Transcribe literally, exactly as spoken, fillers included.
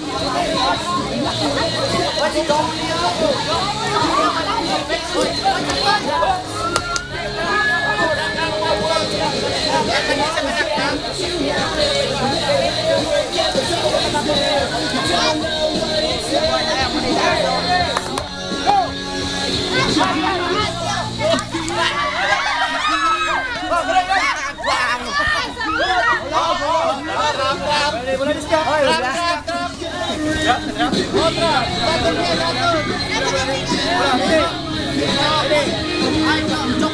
Boleh di stop. Ya, otra. Satu, satu. Ini. Ini. Ayo,